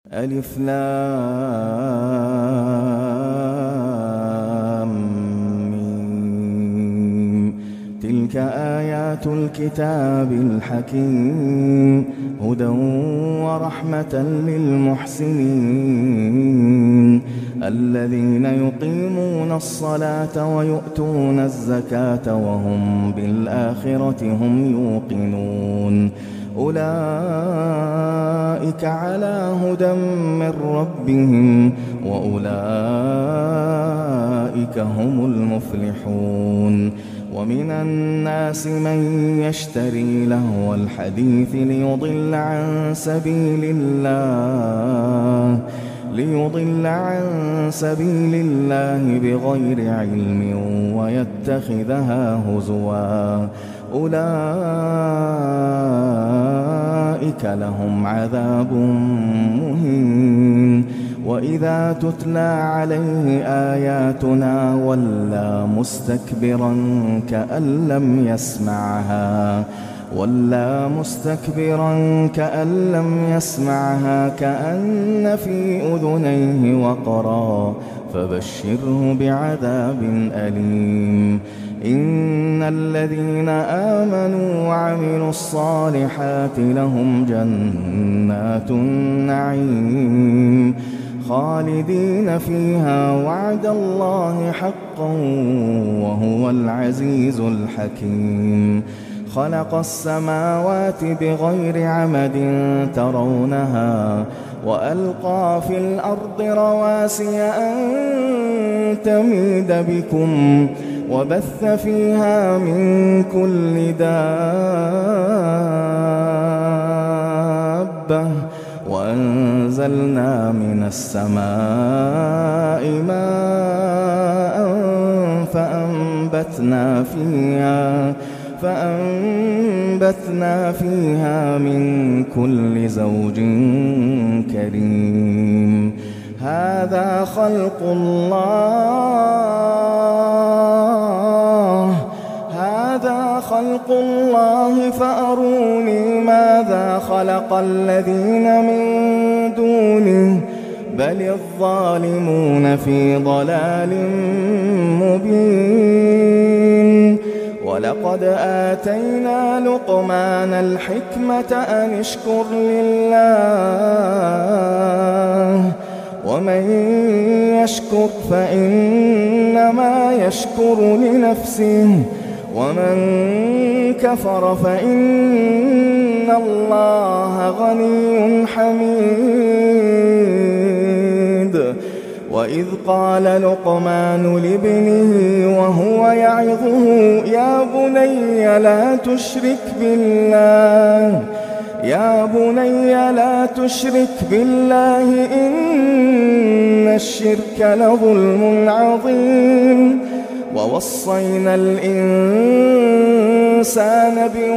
ألف لام ميم. تلك آيات الكتاب الحكيم هدى ورحمة للمحسنين الذين يقيمون الصلاة ويؤتون الزكاة وهم بالآخرة هم يوقنون أولئك على هدى من ربهم وأولئك هم المفلحون ومن الناس من يشتري لهو الحديث ليضل عن سبيل الله بغير علم ويتخذها هزوا أولئك لهم عذاب مهين وإذا تتلى عليه آياتنا ولى مستكبرا كأن لم يسمعها كأن في أذنيه وقرا فبشره بعذاب أليم إن الذين آمنوا وعملوا الصالحات لهم جنات النعيم خالدين فيها وعد الله حقا وهو العزيز الحكيم خلق السماوات بغير عمد ترونها وألقى في الأرض رواسي أن تميد بكم وبث فيها من كل دابة وأنزلنا من السماء ماء فأنبتنا فيها من كل زوج كريم هذا خلق الله فأروني ماذا خلق الذين من دونه بل الظالمون في ضلال مبين ولقد آتينا لقمان الحكمة أن اشكر لله ومن يشكر فإنما يشكر لنفسه ومن كفر فإن الله غني حميد وإذ قال لقمان لابنه وهو يعظه يا بني لا تشرك بالله إن الشرك لظلم عظيم ووصينا الإنسان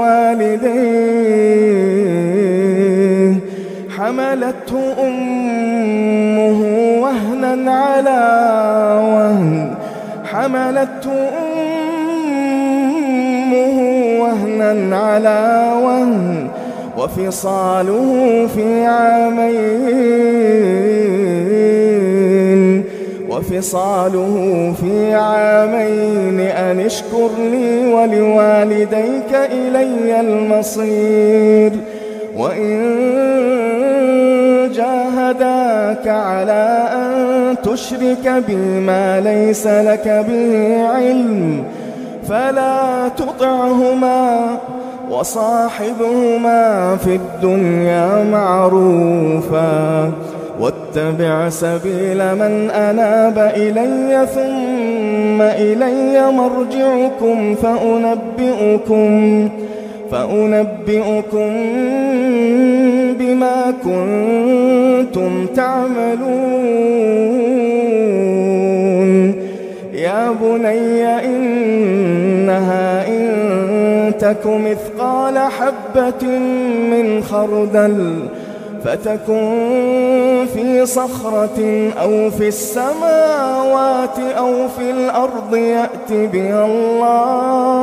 بوالديه حملته أمه وهنا على وهن وفصاله في عامين أن اشكر لي ولوالديك إلي المصير وإن جاهداك على أن تشرك بي ما ليس لك به علم فلا تطعهما وصاحبهما في الدنيا معروفا واتبع سبيل من أناب إلي ثم إلي مرجعكم فأنبئكم بما كنتم تعملون يا بني إنها إن تك مثقال حبة من خردل فتكن في صخرة أو في السماوات أو في الأرض يأت بها الله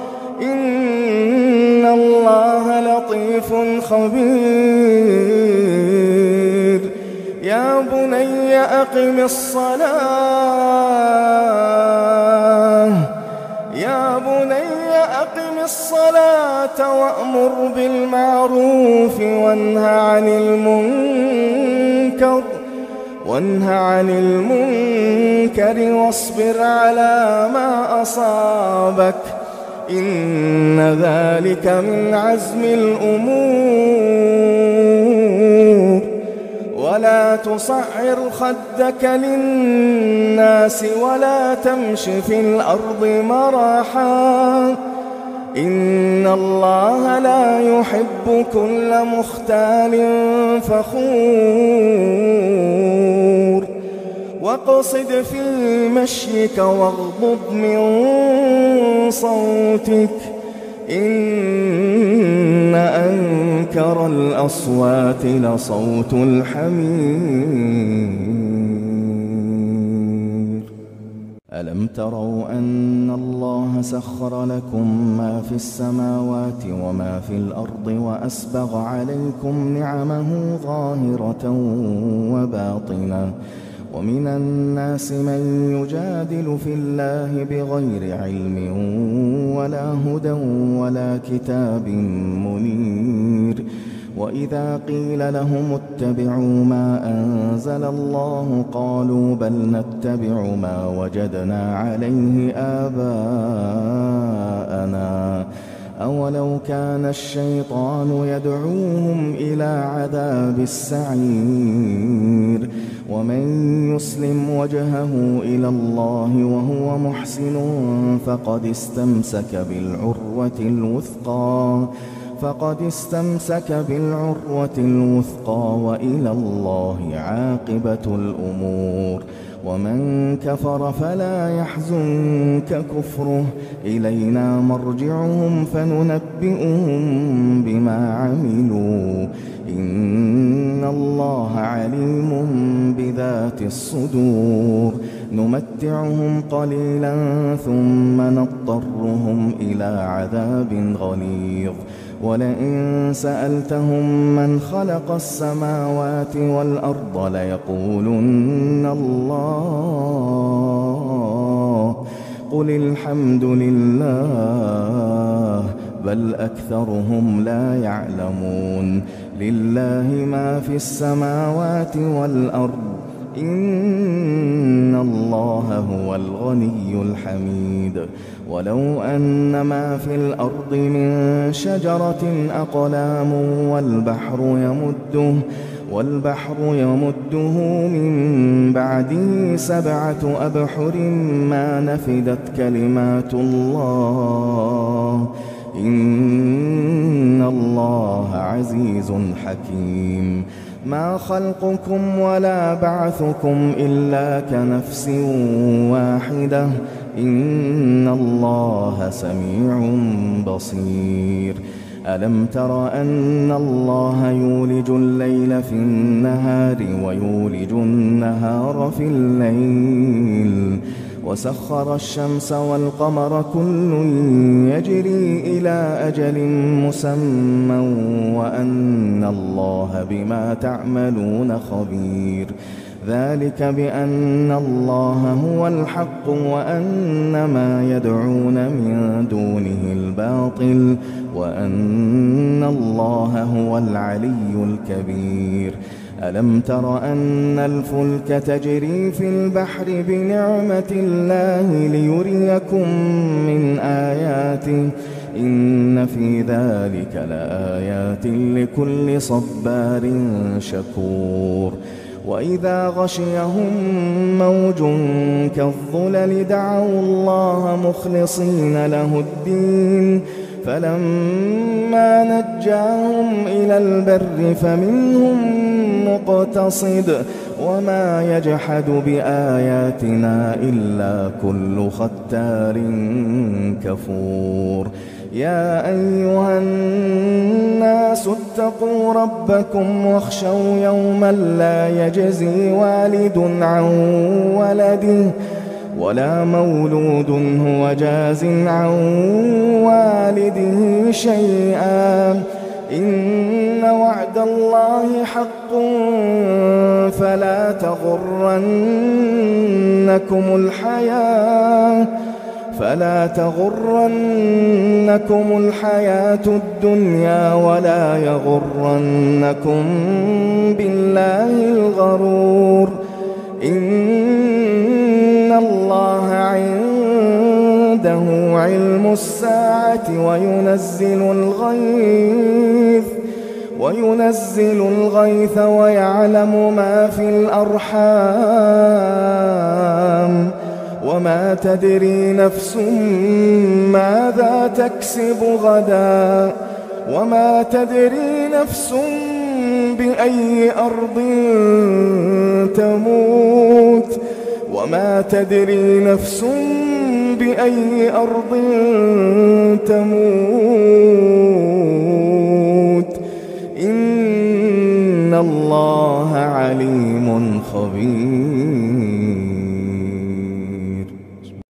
إن الله لطيف خبير يا بني أقم الصلاة وأمر بالمعروف وانه عن المنكر واصبر على ما أصابك إن ذلك من عزم الأمور. ولا تصعر خدك للناس ولا تمش في الأرض مرحا إن الله لا يحب كل مختال فخور. واقصد في مشيك واغضض من صوتك إن أنكر الأصوات لصوت الحمير. ألم تروا أن الله سخر لكم ما في السماوات وما في الأرض وأسبغ عليكم نعمه ظاهرة وباطنة ومن الناس من يجادل في الله بغير علم ولا هدى ولا كتاب منير. وإذا قيل لهم اتبعوا ما أنزل الله قالوا بل نتبع ما وجدنا عليه آباءنا أولو كان الشيطان يدعوهم إلى عذاب السعير. ومن يسلم وجهه إلى الله وهو محسن فقد استمسك بالعروة الوثقى وإلى الله عاقبة الأمور. ومن كفر فلا يحزنك كفره إلينا مرجعهم فننبئهم بما عملوا إن الله عليم بذات الصدور. نمتعهم قليلا ثم نضطرهم إلى عذاب غليظ. ولئن سألتهم من خلق السماوات والأرض ليقولن الله قل الحمد لله بل أكثرهم لا يعلمون. لله ما في السماوات والأرض إن الله هو الغني الحميد. ولو أن ما في الأرض من شجرة أقلام والبحر يمده من بعده 7 أبحر ما نفدت كلمات الله إن الله عزيز حكيم. ما خلقكم ولا بعثكم إلا كنفس واحدة إن الله سميع بصير. ألم تر أن الله يولج الليل في النهار ويولج النهار في الليل وسخر الشمس والقمر كل يجري إلى أجل مسمى وأن الله بما تعملون خبير. ذلك بأن الله هو الحق وأن ما يدعون من دونه الباطل وأن الله هو العلي الكبير. ألم تر أن الفلك تجري في البحر بنعمة الله ليريكم من آياته إن في ذلك لآيات لكل صبار شكور. وإذا غشيهم موج كالظلل دعوا الله مخلصين له الدين فلما نجاهم إلى البر فمنهم مقتصد وما يجحد بآياتنا إلا كل ختار كفور. يا أيها الناس اتقوا ربكم واخشوا يوما لا يجزي والد عن ولده ولا مولود هو جاز عن والده شيئا إن وعد الله حق فلا فلا تغرنكم الحياة الدنيا ولا يغرنكم بالله الغرور. إن الله عنده علم الساعة وينزل الغيث ويعلم ما في الأرحام وما تدري نفس ماذا تكسب غدا وما تدري نفس بأي أرض تموت إن الله عليم خبير.